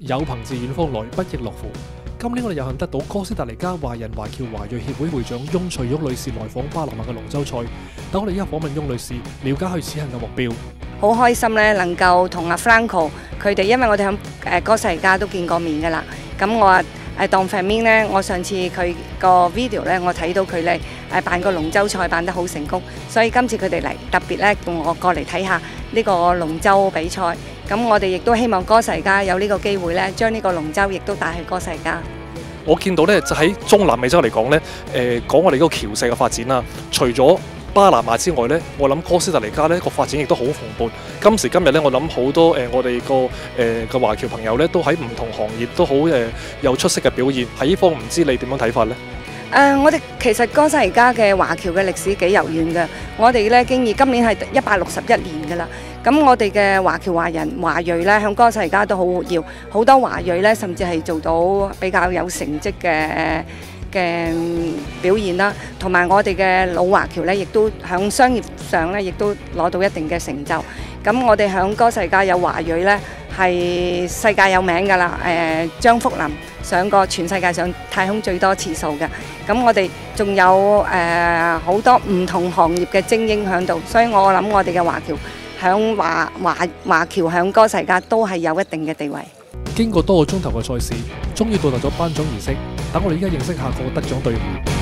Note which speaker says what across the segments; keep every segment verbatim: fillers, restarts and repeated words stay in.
Speaker 1: 有朋自遠方來，不亦樂乎。今年我哋有幸得到哥斯達黎加華人華僑華裔協會會長翁翠玉女士來訪巴拿馬嘅龍舟賽，等我哋依家訪問翁女士，了解佢此行嘅目標。
Speaker 2: 好開心咧，能夠同阿 Franco 佢哋，因為我哋喺誒哥斯達黎加都見過面㗎啦。咁我話誒 Don Fermin 咧，我上次佢個 video 咧，我睇到佢咧誒辦個龍舟賽辦得好成功，所以今次佢哋嚟特別咧同我過嚟睇下呢個龍舟比賽。咁我哋亦都希望哥斯達黎加有呢個機會咧，將呢個龍舟亦都帶去哥斯達黎加。
Speaker 1: 我見到咧就喺中南美洲嚟講咧，誒講我哋嗰個橋勢嘅發展啦，除咗巴拿馬之外咧，我諗哥斯達黎加咧個發展亦都好蓬勃。今時今日咧，我諗好多誒、呃、我哋個誒嘅華僑朋友咧，都喺唔同行業都好誒、呃、有出色嘅表現。喺呢方唔知你點樣睇法咧？
Speaker 2: 誒、呃，我哋其實哥斯達黎加嘅華僑嘅歷史幾悠遠嘅。我哋咧經已今年係一百六十一年㗎啦。咁我哋嘅華僑華人華裔咧，響哥斯達黎加都好活躍，好多華裔咧甚至係做到比較有成績嘅嘅表現啦。同埋我哋嘅老華僑咧，亦都響商業上咧，亦都攞到一定嘅成就。咁我哋響哥斯達黎加有華裔咧，係世界有名㗎啦。誒、呃，張福林上過全世界上太空最多次數嘅。咁我哋仲有誒好、呃、多唔同行業嘅精英喺度，所以我諗我哋嘅華僑響華華華僑響哥斯達黎加都係有一定嘅地位。
Speaker 1: 經過多個鐘頭嘅賽事，終於到達咗頒獎儀式。等我哋依家認識下個得獎隊伍。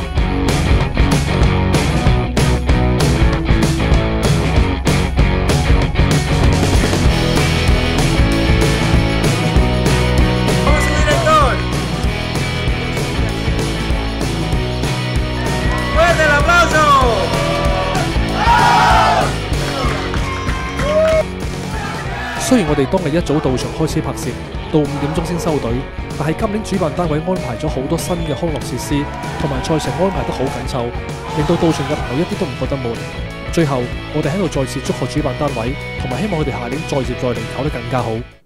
Speaker 1: 雖然我哋當日一早到場開始拍攝，到五點鐘先收隊，但係今年主辦單位安排咗好多新嘅康樂設施，同埋賽程安排得好緊湊，令到到場嘅朋友一啲都唔覺得悶。最後，我哋喺度再次祝賀主辦單位，同埋希望佢哋下年再接再厲，搞得更加好。